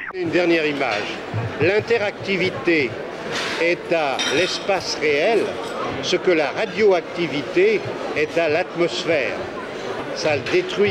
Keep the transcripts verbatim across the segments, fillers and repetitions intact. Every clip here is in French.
Une dernière image. L'interactivité est à l'espace réel ce que la radioactivité est à l'atmosphère. Ça le détruit.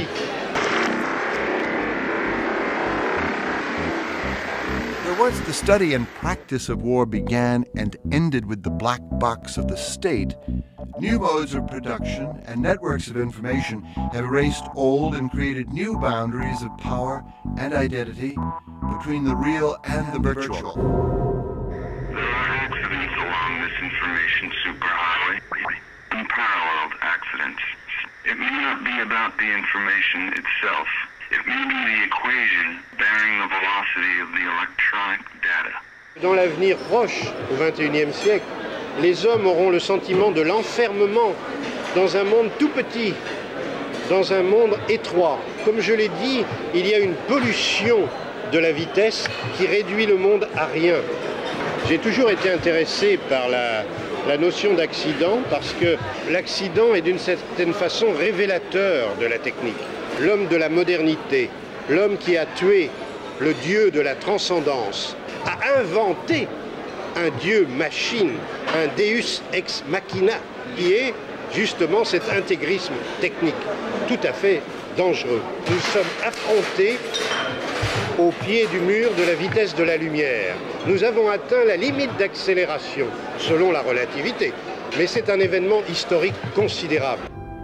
Once the study and practice of war began and ended with the black box of the state, new modes of production and networks of information have erased old and created new boundaries of power and identity between the real and the virtual. There are accidents along this information superhighway, unparalleled accidents. It may not be about the information itself. It may be the equation bearing the velocity of the electronic data. Dans l'avenir proche, au vingt et unième siècle, les hommes auront le sentiment de l'enfermement dans un monde tout petit, dans un monde étroit. Comme je l'ai dit, il y a une pollution de la vitesse qui réduit le monde à rien. J'ai toujours été intéressé par la, la notion d'accident parce que l'accident est d'une certaine façon révélateur de la technique. L'homme de la modernité, l'homme qui a tué le dieu de la transcendance, a inventé un dieu machine, un deus ex machina, qui est justement cet intégrisme technique, tout à fait dangereux. Nous sommes affrontés au pied du mur de la vitesse de la lumière. Nous avons atteint la limite d'accélération, selon la relativité, mais c'est un événement historique considérable.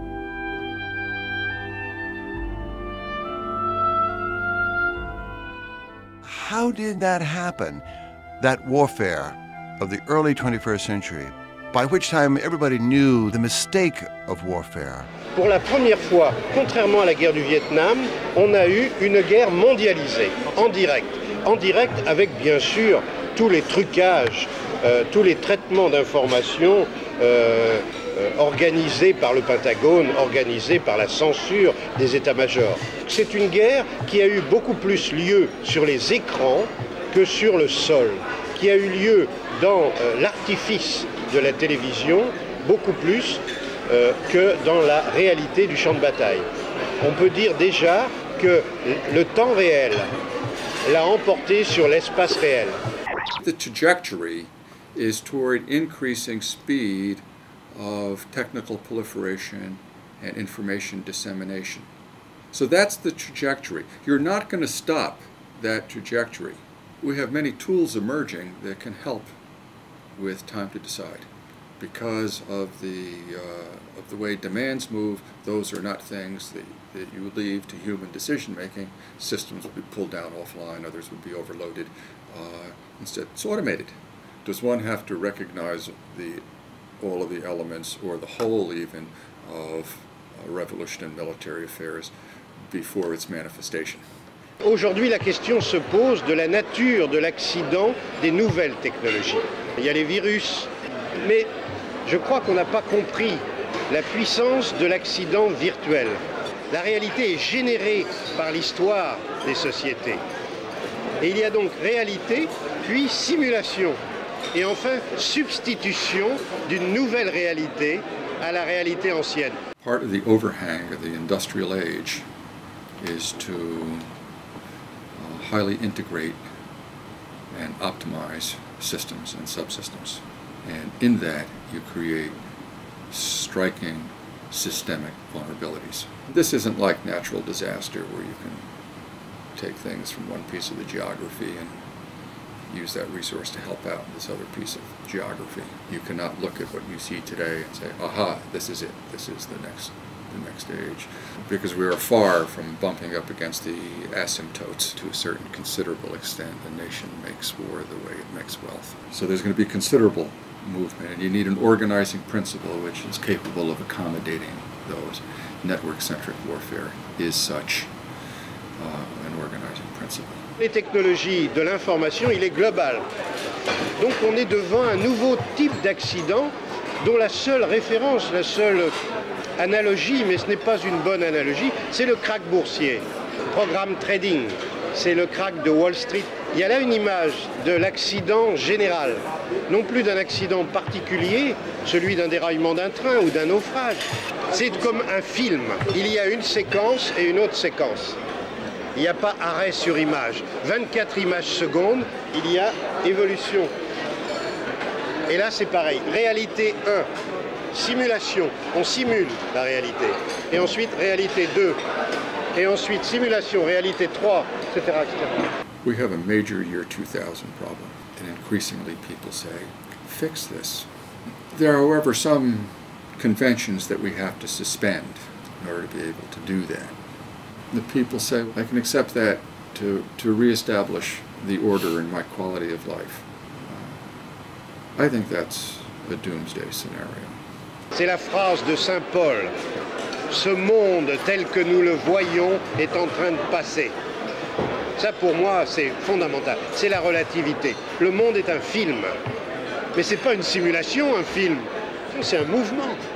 How did that happen, that warfare of the early twenty-first century, by which time everybody knew the mistake of warfare? Pour la première fois, contrairement à la guerre du Vietnam, on a eu une guerre mondialisée, en direct. En direct avec, bien sûr, tous les trucages, euh, tous les traitements d'informations euh, euh, organisés par le Pentagone, organisés par la censure des états-majors. C'est une guerre qui a eu beaucoup plus lieu sur les écrans que sur le sol, qui a eu lieu dans euh, l'artifice de la télévision, beaucoup plus euh, que dans la réalité du champ de bataille. On peut dire déjà que le temps réel l'a emporté sur l'espace réel. The trajectory is toward increasing speed of technical proliferation and information dissemination. So that's the trajectory. You're not going to stop that trajectory. We have many tools emerging that can help with time to decide. Because of the, uh, of the way demands move, those are not things that, that you would leave to human decision making. Systems would be pulled down offline, others would be overloaded. Uh, instead, it's automated. Does one have to recognize the, all of the elements, or the whole even, of a revolution in military affairs before its manifestation? Aujourd'hui, la question se pose de la nature de l'accident des nouvelles technologies. Il y a les virus, mais je crois qu'on n'a pas compris la puissance de l'accident virtuel. La réalité est générée par l'histoire des sociétés. Et il y a donc réalité, puis simulation, et enfin substitution d'une nouvelle réalité à la réalité ancienne. Part of the overhang of the industrial age is to uh, highly integrate and optimize systems and subsystems. And in that, you create striking systemic vulnerabilities. This isn't like natural disaster where you can take things from one piece of the geography and use that resource to help out this other piece of geography. You cannot look at what you see today and say, aha, this is it, this is the next, the next age. Because we are far from bumping up against the asymptotes. To a certain considerable extent, the nation makes war the way it makes wealth. So there's going to be considerable movement, and you need an organizing principle which is capable of accommodating those. Network-centric warfare is such uh, an organizing principle. Les technologies de l'information, il est global. Donc on est devant un nouveau type d'accident dont la seule référence, la seule analogie, mais ce n'est pas une bonne analogie, c'est le krach boursier. Programme trading, c'est le krach de Wall Street. Il y a là une image de l'accident général, non plus d'un accident particulier, celui d'un déraillement d'un train ou d'un naufrage. C'est comme un film, il y a une séquence et une autre séquence. Il n'y a pas arrêt sur image. vingt-quatre images secondes, il y a évolution. Et là, c'est pareil. Réalité un, simulation. On simule la réalité. Et ensuite, réalité deux. Et ensuite, simulation, réalité trois, et cetera, et cetera. We have a major year two thousand problem, and increasingly people say, fix this. There are, however, some conventions that we have to suspend in order to be able to do that. The people say, I can accept that to, to reestablish the order in my quality of life. Uh, I think that's a doomsday scenario. C'est la phrase de Saint Paul. Ce monde tel que nous le voyons est en train de passer. Ça, pour moi, c'est fondamental. C'est la relativité. Le monde est un film. Mais ce n'est pas une simulation, un film. C'est un mouvement.